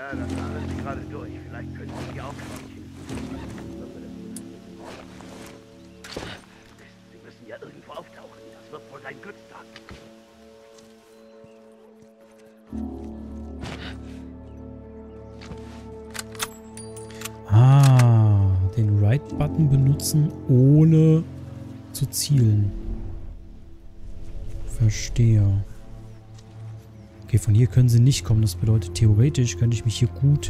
Ja, das haben Sie gerade durch. Vielleicht können Sie hier auch schleichen. Sie müssen ja irgendwo auftauchen. Das wird wohl ein Glückstag. Ah, den Right-Button benutzen, ohne zu zielen. Verstehe. Okay, von hier können sie nicht kommen. Das bedeutet, theoretisch könnte ich mich hier gut...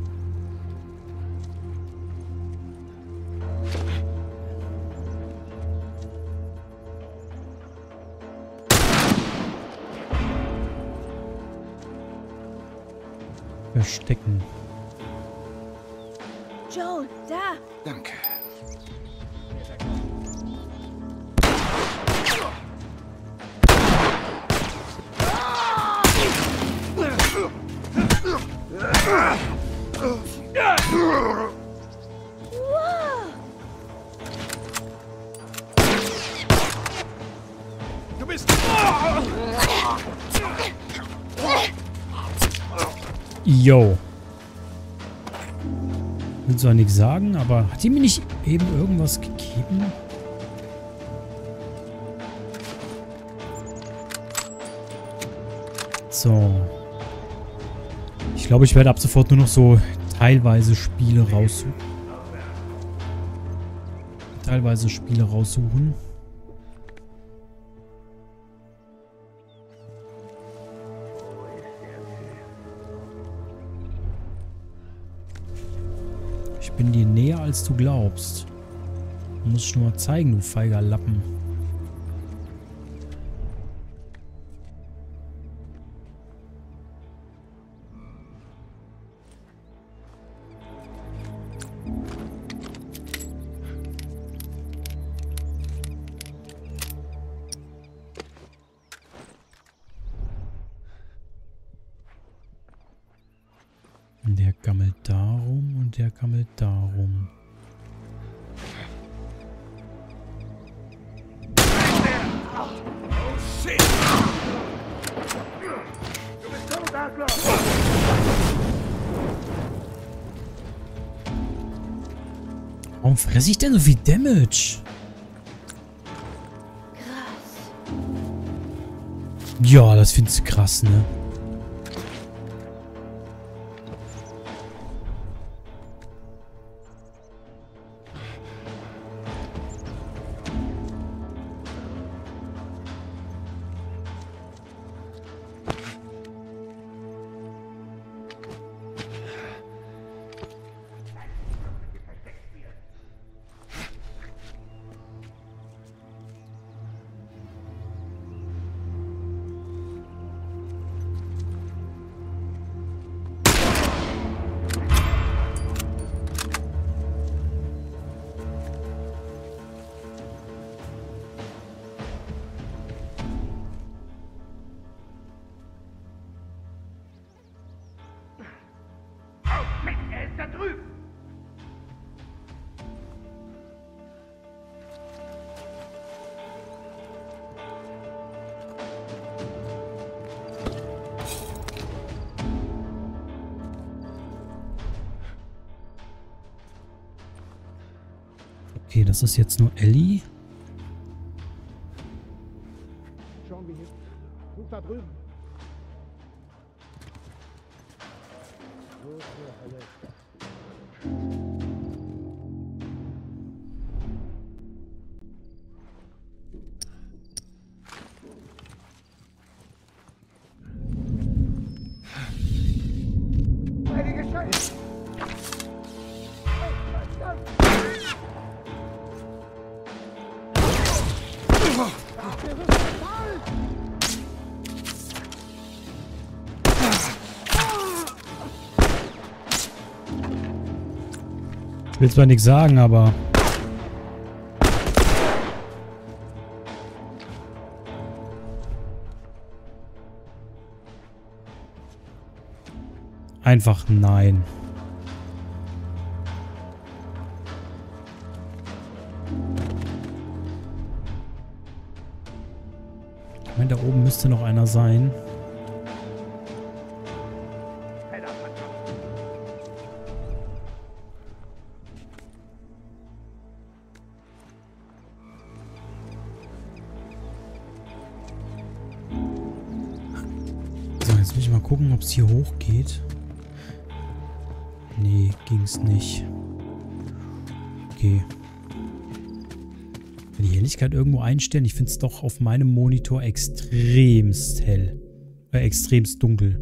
verstecken. Joel, da! Danke. Du bist... Yo. Will zwar nichts sagen, aber hat die mir nicht eben irgendwas gegeben? So. Ich glaube, ich werde ab sofort nur noch so teilweise Spiele raussuchen. Ich bin dir näher, als du glaubst. Du musst nur mal zeigen, du feiger Lappen. Der gammelt darum und der gammelt darum. Warum fresse ich denn so viel Damage? Krass. Ja, das findest du krass, ne? Er ist da drüben. Okay, das ist jetzt nur Ellie. Schauen wir hier. Such da drüben. Wo ist der Hölle? Heilige Scheiße. Ich will zwar nichts sagen, aber... Einfach nein. Ich meine, da oben müsste noch einer sein. Federverkauf. Jetzt will ich mal gucken, ob es hier hoch geht. Nee, ging es nicht. Okay. Wenn die Helligkeit irgendwo einstellen, ich finde es doch auf meinem Monitor extremst hell. Extremst dunkel.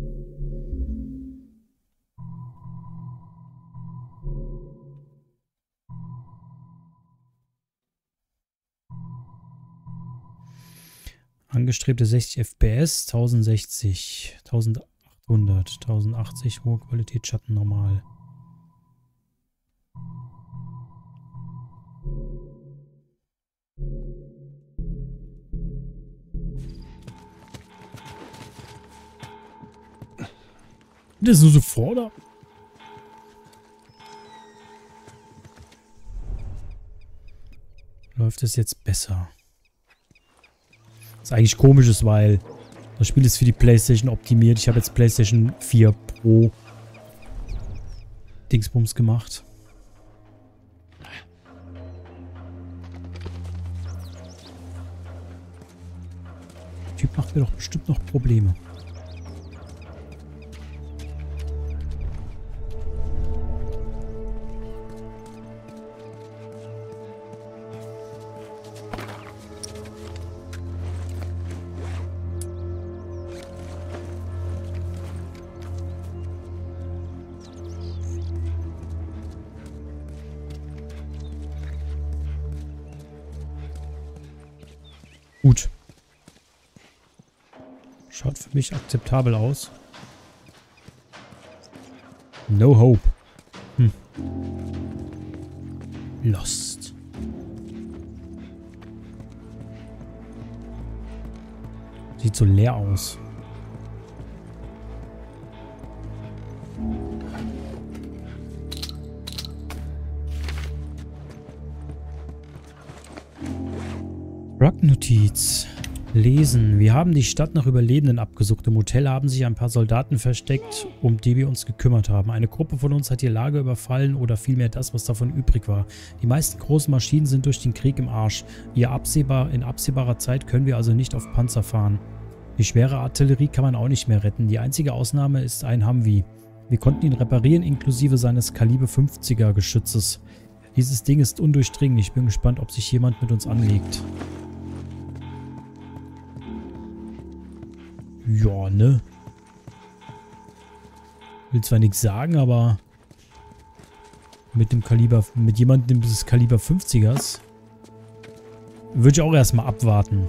Angestrebte 60 FPS, 1060, 1800, 1080, hohe Qualität, Schatten normal. Das ist nur so vor, oder? Läuft es jetzt besser? Was eigentlich komisch ist, weil das Spiel ist für die PlayStation optimiert. Ich habe jetzt PlayStation 4 Pro Dingsbums gemacht. Der Typ macht mir doch bestimmt noch Probleme. Gut. Schaut für mich akzeptabel aus. No hope. Lost. Sieht so leer aus. Rock-Notiz. Lesen. Wir haben die Stadt nach Überlebenden abgesucht. Im Hotel haben sich ein paar Soldaten versteckt, um die wir uns gekümmert haben. Eine Gruppe von uns hat ihr Lager überfallen oder vielmehr das, was davon übrig war. Die meisten großen Maschinen sind durch den Krieg im Arsch. In absehbarer Zeit können wir also nicht auf Panzer fahren. Die schwere Artillerie kann man auch nicht mehr retten. Die einzige Ausnahme ist ein Humvee. Wir konnten ihn reparieren, inklusive seines Kaliber 50er Geschützes. Dieses Ding ist undurchdringlich. Ich bin gespannt, ob sich jemand mit uns anlegt. Ja, ne? Will zwar nichts sagen, aber mit dem Kaliber, mit jemandem des Kaliber 50ers würde ich auch erstmal abwarten.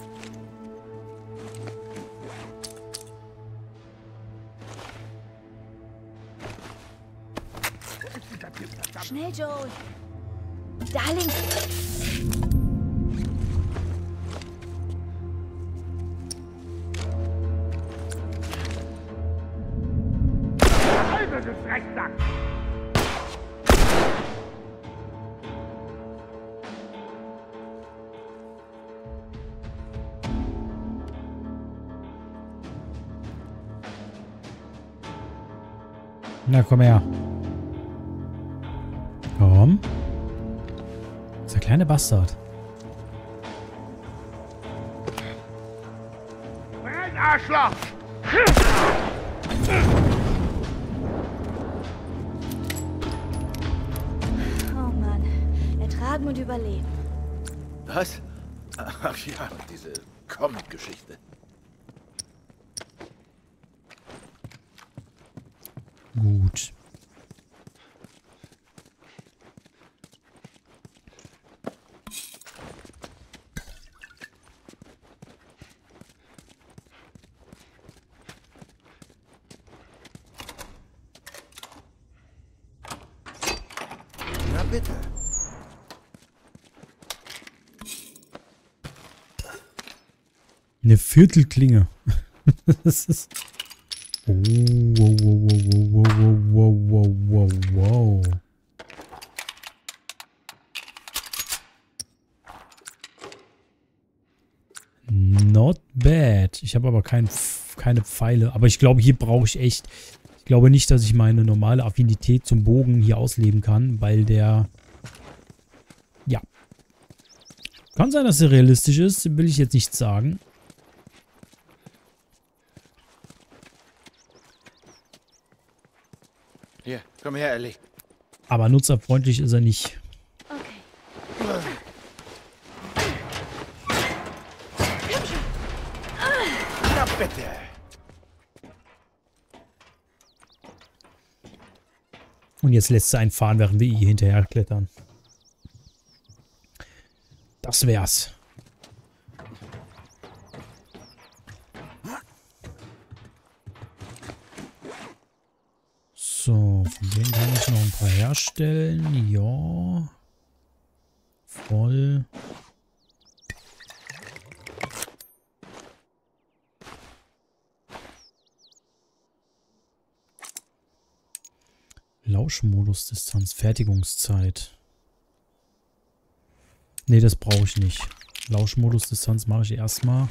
Schnell, Joel. Da links. Du Drecksack! Na, komm her. Komm. Dieser kleine Bastard. Brenn, Arschloch! Oh Mann. Ertragen und überleben. Was? Ach ja, diese Comic-Geschichte. Gut. Na bitte. Eine Viertelklinge. Das ist... Oh, wow, wow, wow, wow, wow, wow. Not bad. Ich habe aber keine Pfeile. Aber ich glaube, hier brauche ich echt... Ich glaube nicht, dass ich meine normale Affinität zum Bogen hier ausleben kann, weil der... Ja. Kann sein, dass er realistisch ist. Will ich jetzt nicht sagen. Hier, komm her, Ellie. Aber nutzerfreundlich ist er nicht. Okay. Na bitte. Und jetzt lässt sie einen fahren, während wir ihr hinterher klettern. Das wär's. So, von denen kann ich noch ein paar herstellen. Ja. Voll. Lauschmodus, Distanz, Fertigungszeit. Nee, das brauche ich nicht. Lauschmodus, Distanz mache ich erstmal.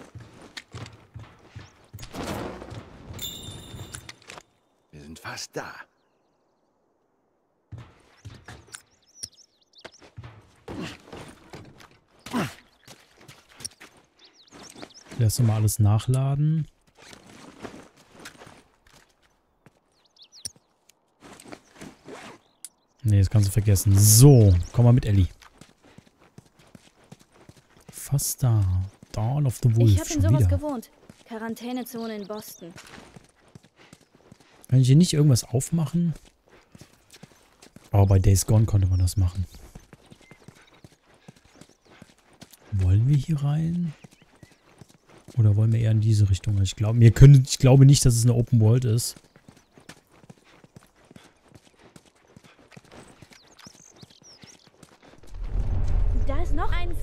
Wir sind fast da. Lass mal alles nachladen. Nee, das kannst du vergessen. So, komm mal mit, Ellie. Fast da. Dawn of the Wolf. Ich habe in schon sowas wieder. gewohnt. Quarantänezone in Boston. Kann ich hier nicht irgendwas aufmachen? Aber bei Days Gone konnte man das machen. Wollen wir hier rein? Oder wollen wir eher in diese Richtung? Ich glaube nicht, dass es eine Open World ist. Da ist noch eins.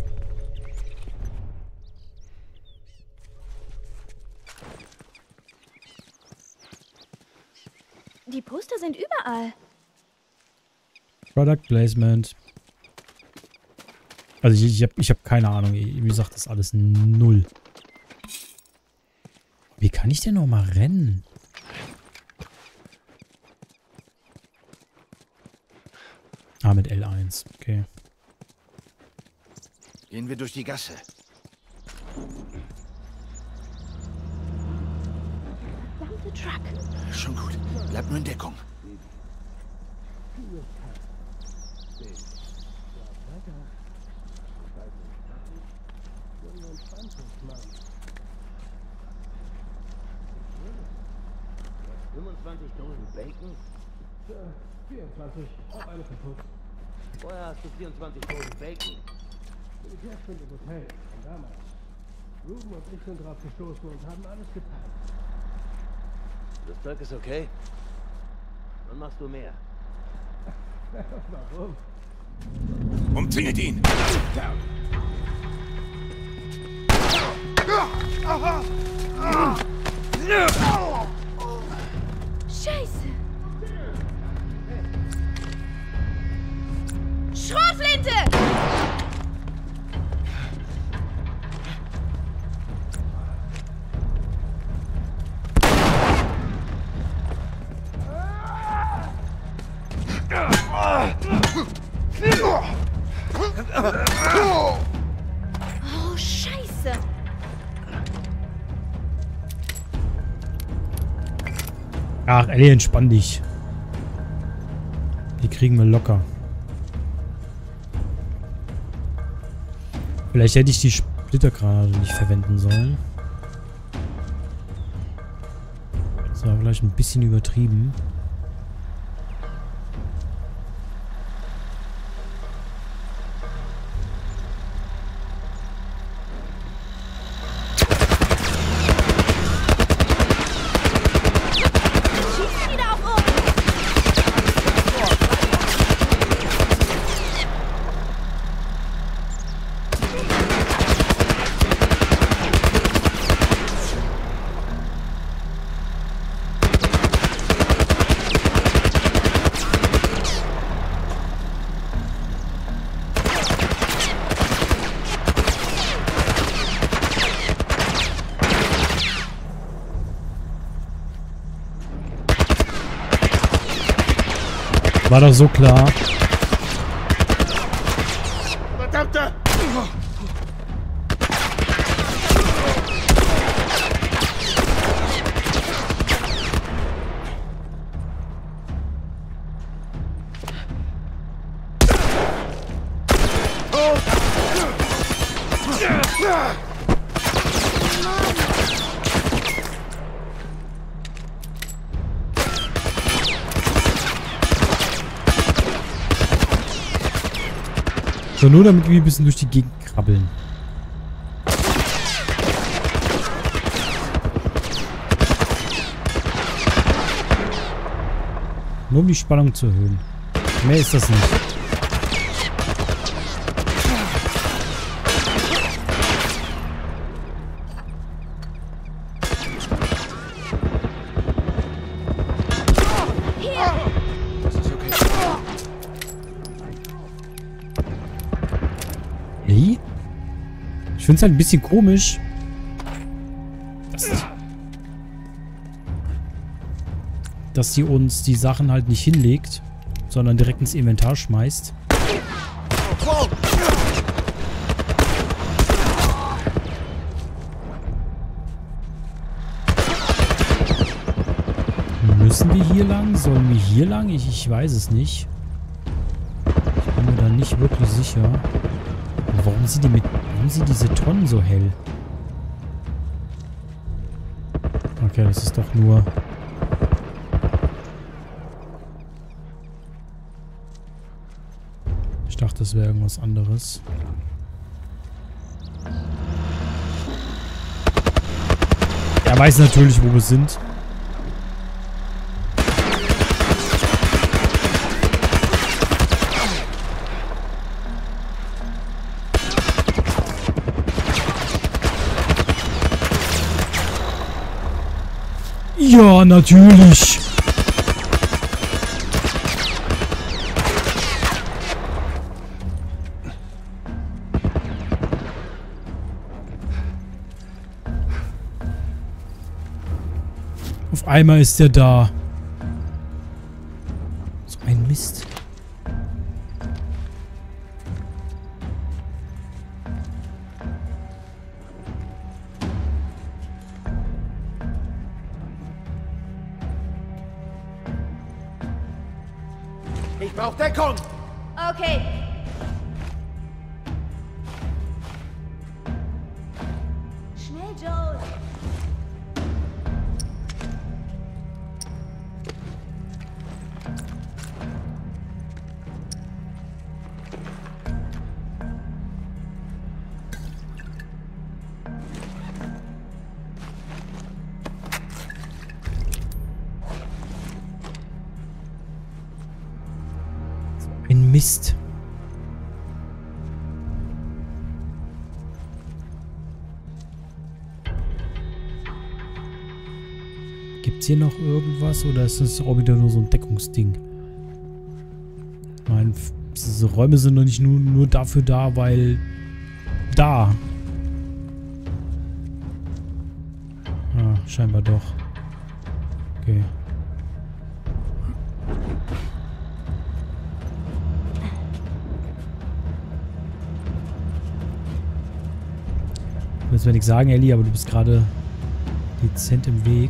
Die Poster sind überall. Product Placement. Also ich hab keine Ahnung. Wie gesagt, das ist alles null. Wie kann ich denn noch mal rennen? Ah, mit L1. Okay. Gehen wir durch die Gasse. Verdammte Truck. Schon gut. Bleib nur in Deckung. Bacon? 24, auch eine kaputt. Woher hast du 24 Dosen Bacon? Ich bin im Hotel von damals. Ruben und ich sind drauf gestoßen und haben alles geteilt. Das Zeug ist okay? Dann machst du mehr. Warum? Umzingelt ihn! Scheiße. Schrotflinte! Oh, Scheiße. Ach, Ellie, entspann dich. Die kriegen wir locker. Vielleicht hätte ich die Splittergranate nicht verwenden sollen. Das war vielleicht ein bisschen übertrieben. Schieß wieder auf uns! War doch so klar. Verdammte! So, nur damit wir ein bisschen durch die Gegend krabbeln. Nur um die Spannung zu erhöhen. Mehr ist das nicht. Das ist okay. Hey? Ich finde es halt ein bisschen komisch. Dass sie uns die Sachen halt nicht hinlegt, sondern direkt ins Inventar schmeißt. Müssen wir hier lang? Sollen wir hier lang? Ich weiß es nicht. Ich bin mir da nicht wirklich sicher. Aber warum sind diese Tonnen so hell? Okay, das ist doch nur... Ich dachte, das wäre irgendwas anderes. Er weiß natürlich, wo wir sind. Ja, natürlich. Auf einmal ist er da. So ein Mist. Ich brauche Deckung! Okay. Schnell, Joel. Ein Mist. Gibt's hier noch irgendwas oder ist das auch wieder nur so ein Deckungsding? Ich meine, diese Räume sind doch nicht nur dafür da, weil... Da. Ah, scheinbar doch. Okay. Ich will jetzt nicht sagen, Ellie, aber du bist gerade dezent im Weg.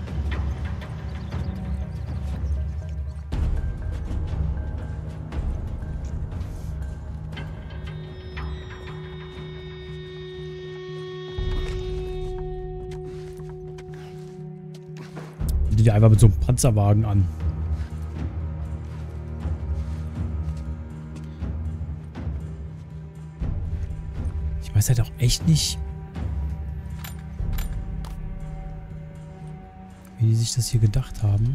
Die dir einfach mit so einem Panzerwagen an. Ich weiß halt auch echt nicht, wie die sich das hier gedacht haben.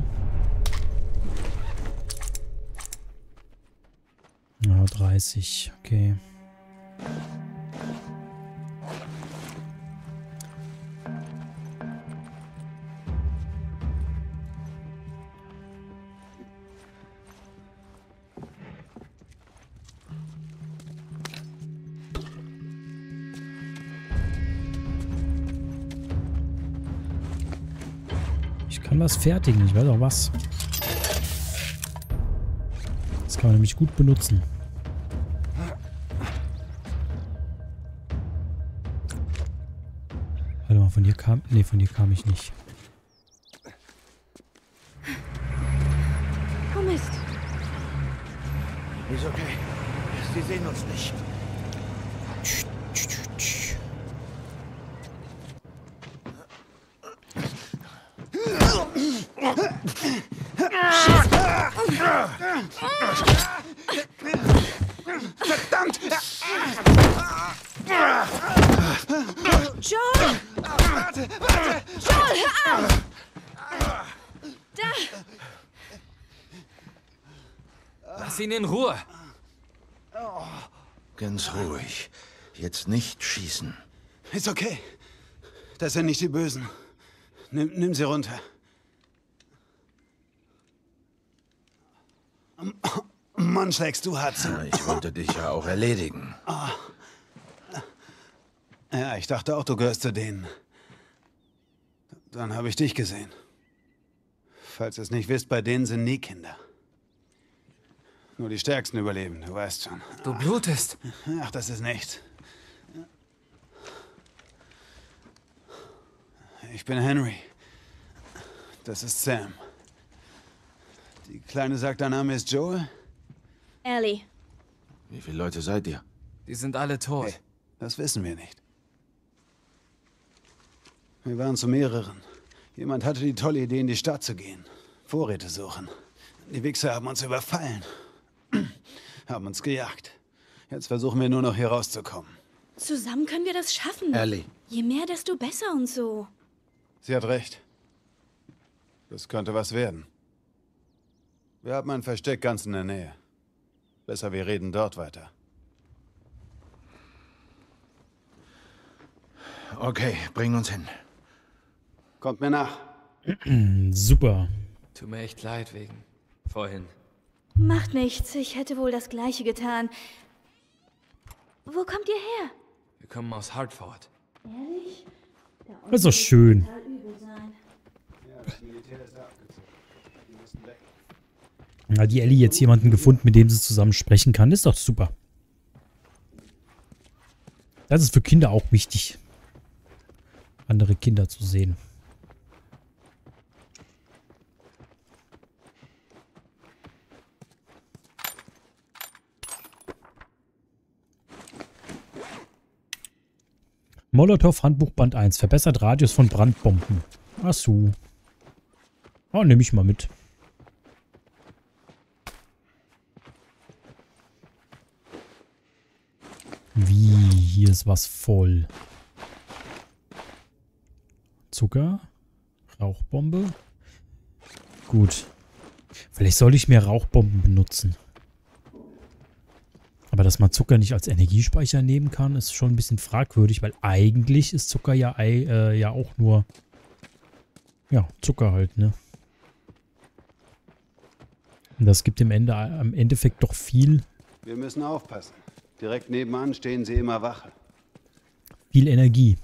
Ja, 30, okay. Ich kann was fertigen, ich weiß auch was. Das kann man nämlich gut benutzen. Warte mal, von hier kam... Ne, von hier kam ich nicht. Oh Mist. Ist okay. Sie sehen uns nicht. Verdammt! Joel! Warte! Joel, hör auf! Da! Lass ihn in Ruhe. Ganz ruhig. Jetzt nicht schießen. Ist okay. Das sind nicht die Bösen. Nimm sie runter. Mann, schlägst du hart zu. Ich wollte dich ja auch erledigen. Ja, ich dachte auch, du gehörst zu denen. Dann habe ich dich gesehen. Falls ihr es nicht wisst, bei denen sind nie Kinder. Nur die Stärksten überleben, du weißt schon. Du blutest. Ach, das ist nichts. Ich bin Henry. Das ist Sam. Die Kleine sagt, dein Name ist Joel? Ellie. Wie viele Leute seid ihr? Die sind alle tot. Hey, das wissen wir nicht. Wir waren zu mehreren. Jemand hatte die tolle Idee, in die Stadt zu gehen. Vorräte suchen. Die Wichser haben uns überfallen. Haben uns gejagt. Jetzt versuchen wir nur noch hier rauszukommen. Zusammen können wir das schaffen. Ellie. Je mehr, desto besser und so. Sie hat recht. Das könnte was werden. Wir haben ein Versteck ganz in der Nähe. Besser, wir reden dort weiter. Okay, bring uns hin. Kommt mir nach. Super. Tut mir echt leid wegen vorhin. Macht nichts. Ich hätte wohl das Gleiche getan. Wo kommt ihr her? Wir kommen aus Hartford. Ehrlich? Das ist doch schön. Total übel sein. Hat die Ellie jetzt jemanden gefunden, mit dem sie zusammen sprechen kann? Ist doch super. Das ist für Kinder auch wichtig, andere Kinder zu sehen. Molotow Handbuch Band 1. Verbessert Radius von Brandbomben. Ach so. Oh, nehme ich mal mit. Wie? Hier ist was voll. Zucker. Rauchbombe. Gut. Vielleicht soll ich mehr Rauchbomben benutzen. Aber dass man Zucker nicht als Energiespeicher nehmen kann, ist schon ein bisschen fragwürdig, weil eigentlich ist Zucker ja, ja auch nur ja, Zucker halt, ne? Und das gibt im Endeffekt doch viel. Wir müssen aufpassen. Direkt nebenan stehen sie immer Wache. Viel Energie.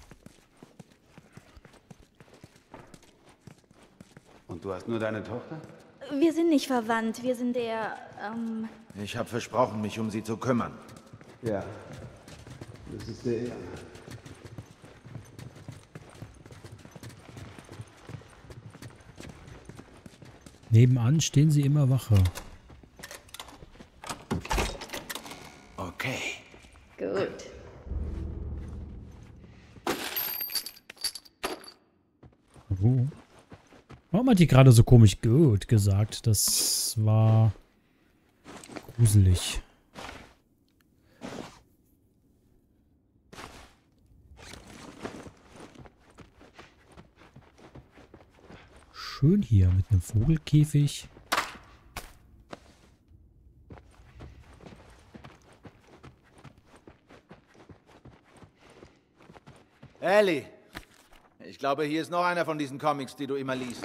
Und du hast nur deine Tochter? Wir sind nicht verwandt. Wir sind Ich habe versprochen, mich um sie zu kümmern. Ja. Das ist der Ehre. Nebenan stehen sie immer Wache. Okay. Gut. Oh. Warum hat die gerade so komisch gut gesagt? Das war gruselig. Schön hier mit einem Vogelkäfig. Ellie, ich glaube, hier ist noch einer von diesen Comics, die du immer liest.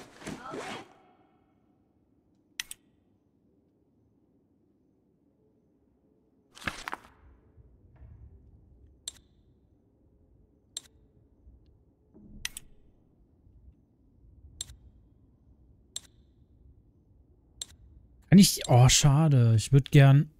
Kann ich... Oh, schade. Ich würde gern...